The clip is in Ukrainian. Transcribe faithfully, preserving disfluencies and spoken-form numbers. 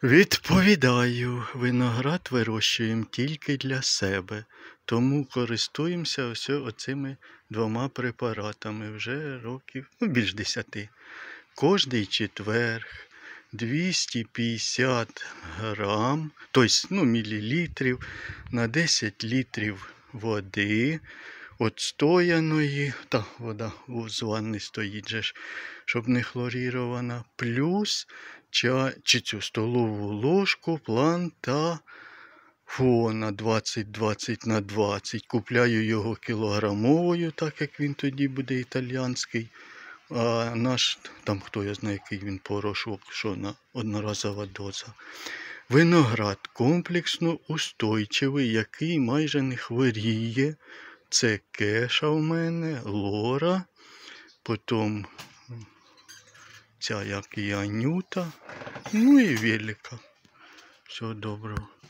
Відповідаю, виноград вирощуємо тільки для себе, тому користуємося ось оцими двома препаратами вже років, ну більш десяти. Кожний четверг двісті п'ятдесят грам, тобто ну, мілілітрів на десять літрів води отстояної, та вода з ванни стоїть же ж, щоб не хлорірована, плюс ча, чи цю столову ложку плантафона двадцять двадцять на двадцять. Купляю його кілограмовою, так як він тоді буде італійський. А наш, там хто я знає, який він порошок, що на одноразова доза. Виноград комплексно устойчивий, який майже не хворіє. Це кеша в мене, лора, потім ця як і анюта, ну і велика. Всього доброго.